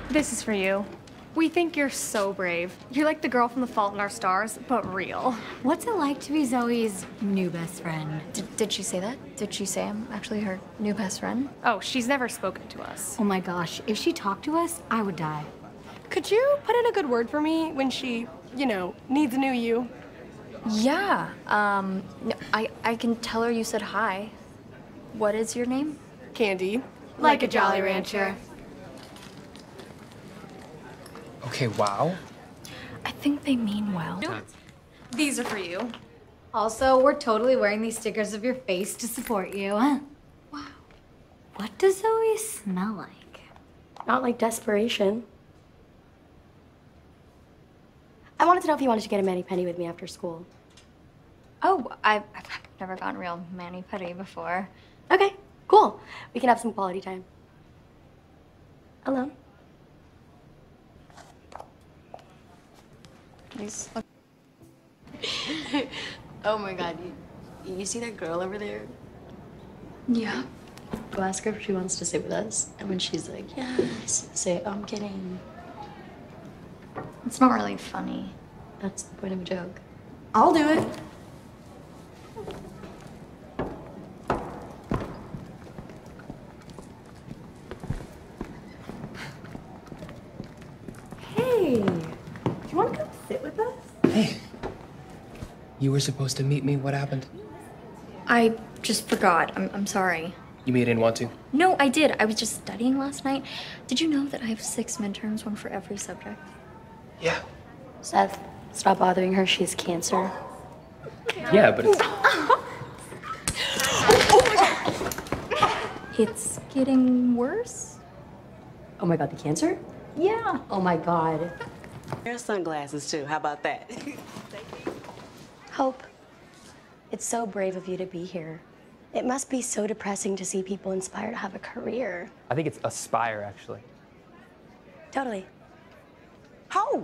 This is for you. We think you're so brave. You're like the girl from The Fault in Our Stars, but real. What's it like to be Zoe's new best friend? Did she say that? Did she say I'm actually her new best friend? Oh, she's never spoken to us. Oh my gosh, if she talked to us, I would die. Could you put in a good word for me when she, needs a new you? Yeah. I can tell her you said hi. What is your name? Candy. Like a Jolly Rancher. Okay, wow. I think they mean well. These are for you. Also, we're totally wearing these stickers of your face to support you. Wow. What does Zoe smell like? Not like desperation. I wanted to know if you wanted to get a mani-pedi with me after school. Oh, I've never gotten real mani-pedi before. Okay, cool. We can have some quality time. Alone. Please. Oh my god, you see that girl over there? Yeah. Go ask her if she wants to sit with us. And when she's like, yes, say, I'm kidding. It's not really funny. That's the point of a joke. I'll do it. Hey, do you want to come sit with us? Hey. You were supposed to meet me. What happened? I just forgot. I'm sorry. You mean you didn't want to? No, I did. I was just studying last night. Did you know that I have 6 midterms, one for every subject? Yeah. Seth, stop bothering her. She has cancer. Yeah, but it's... It's getting worse? Oh my god, the cancer? Yeah. Oh my god. There's sunglasses too. How about that? Hope, it's so brave of you to be here. It must be so depressing to see people inspired to have a career. I think it's aspire, actually. Totally. Hope.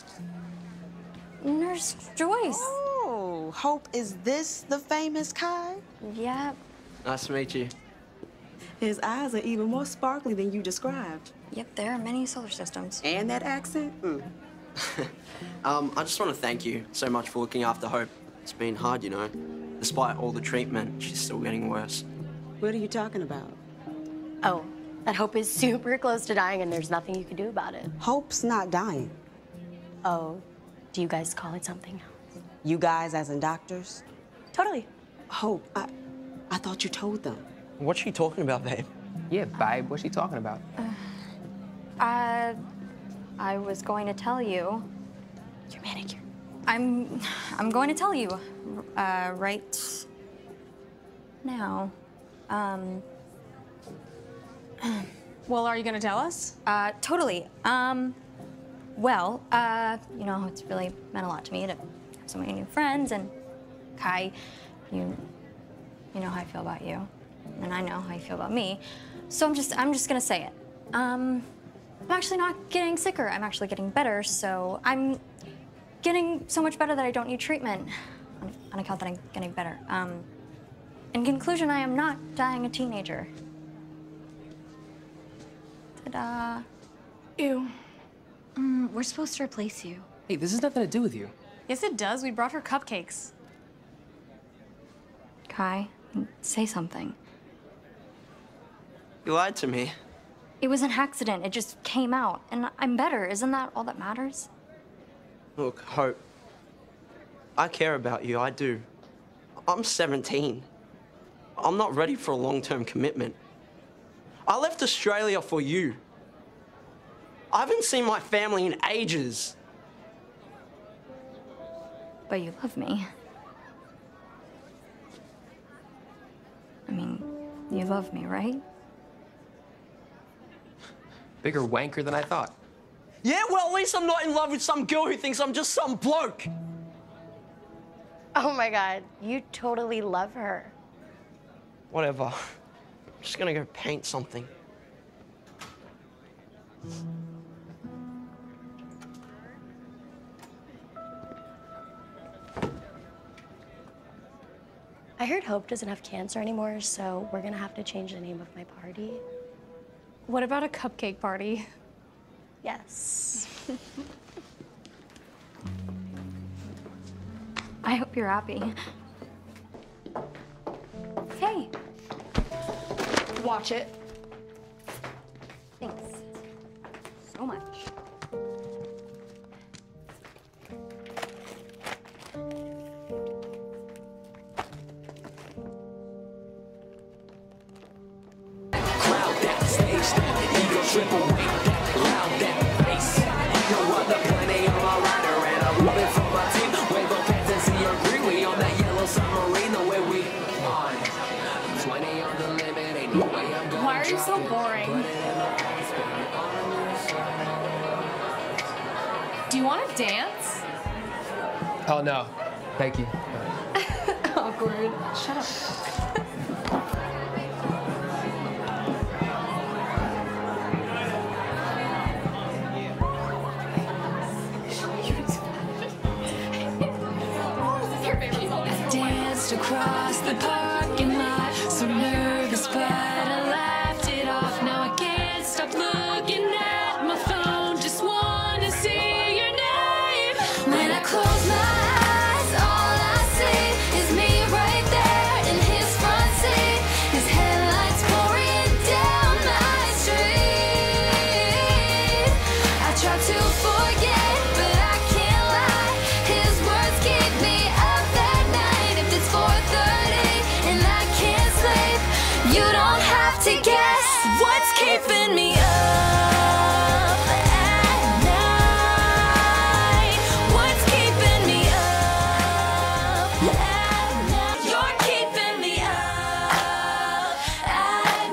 Nurse Joyce. Oh, Hope, is this the famous Kai? Yeah. Nice to meet you. His eyes are even more sparkly than you described. Yep, there are many solar systems. And that accent? I just want to thank you so much for looking after Hope. It's been hard, you know. Despite all the treatment, she's still getting worse. What are you talking about? Oh, that Hope is super close to dying and there's nothing you can do about it. Hope's not dying. Oh, do you guys call it something else? You guys as in doctors? Totally. Hope, I thought you told them. What's she talking about, babe? Yeah, babe, what's she talking about? I was going to tell you. Your manicure. I'm going to tell you, right now. Well, are you gonna tell us? Totally. Well, it's really meant a lot to me to have so many new friends, and Kai, you know how I feel about you, and I know how you feel about me. So I'm just gonna say it. I'm actually not getting sicker. I'm actually getting better. So I'm getting so much better that I don't need treatment on account that I'm getting better. In conclusion, I am not dying a teenager. Ta-da. Ew. We're supposed to replace you. Hey, this has nothing to do with you. Yes, it does. We brought her cupcakes. Kai, say something. You lied to me. It was an accident. It just came out, and I'm better. Isn't that all that matters? Look, Hope, I care about you, I do. I'm 17. I'm not ready for a long-term commitment. I left Australia for you. I haven't seen my family in ages. But you love me. I mean, you love me, right? Bigger wanker than I thought. Yeah, well, at least I'm not in love with some girl who thinks I'm just some bloke. Oh my god, you totally love her. Whatever. I'm just gonna go paint something. I heard Hope doesn't have cancer anymore, so we're gonna have to change the name of my party. What about a cupcake party? Yes. I hope you're happy. Hey. Watch it. Thanks so much. Why are you so boring? Do you want to dance? Oh, no. Thank you. Awkward. Shut up. Danced across the parking lot, so nervous, but I laughed it off. Now I can't stop looking at my phone, just wanna see your name. When I close my eyes, all I see is me right there in his front seat, his headlights pouring down my street. I try to forget, but I can't lie, his words keep me up that night. If it's 4:30 and I can't sleep, you don't have to guess what's keeping me up at night. What's keeping me up at night? You're keeping me up at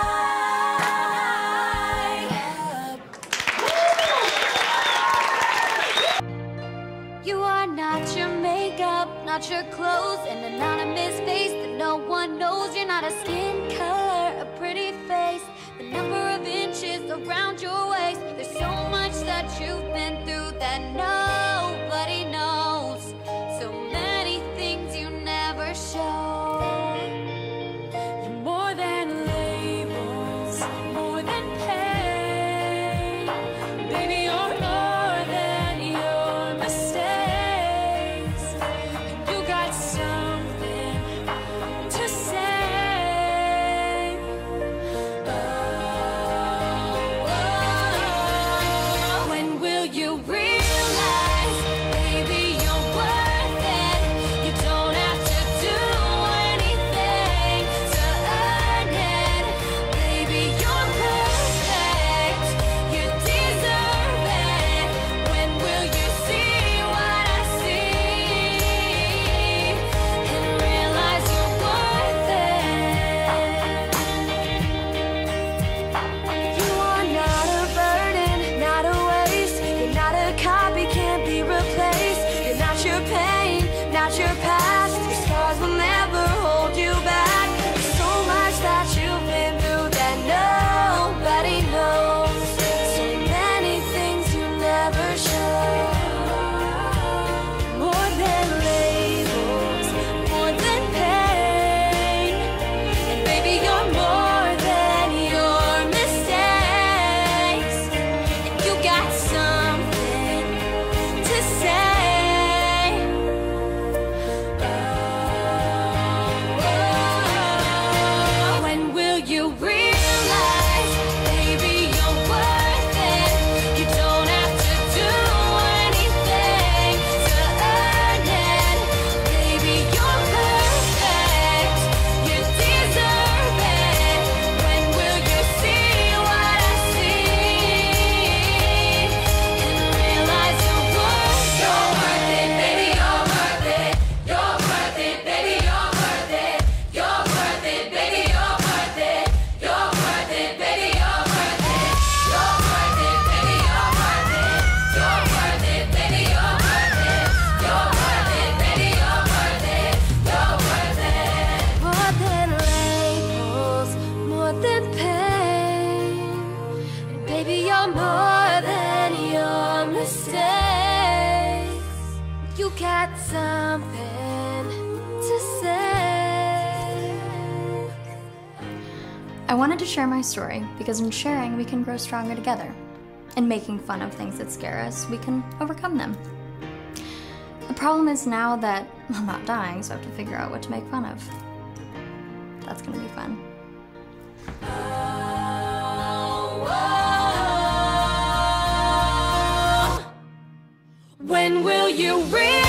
night. You are not your makeup, not your clothes, an anonymous face that no one knows. You're not a skin color, a pretty face, the number of inches around your waist. There's so much that you've been through that nobody knows. So many things you never show. You're more than labels, more than pain. Baby, you're more than your mistakes. You got something to say. When will you realize, baby, you're worth it? You don't have to do anything to earn it. Baby, you're perfect. You deserve it. When will you see what I see and realize you're worth it? You are not a burden, not a waste. You're not a copy, can't be replaced. You're not your pain, not your past. Your scars will never hold you back. There's so much that you've been through that nobody knows. So many things you never show. More than labels, more than pain. And baby, you're more than your mistakes. And you got something to say. When will you realize, baby, you're worth it? You don't have to do anything to earn it. Baby, you're perfect. You deserve it. When will you see what I see and realize you're worth it? You're worth it, baby, you're worth it. You're worth it, baby, you're worth it. You're worth it, baby, you're worth it. You're worth it, baby, you're worth it. You're worth it, baby, you're worth it. You're worth it, baby, you're worth it. You're worth it, baby, you're worth it. You're worth it. More than labels, more than pain. And baby, you're more than your mistakes. You got something to say. I wanted to share my story because in sharing we can grow stronger together. in making fun of things that scare us, we can overcome them. The problem is now that I'm not dying, so I have to figure out what to make fun of. That's gonna be fun. When will you realize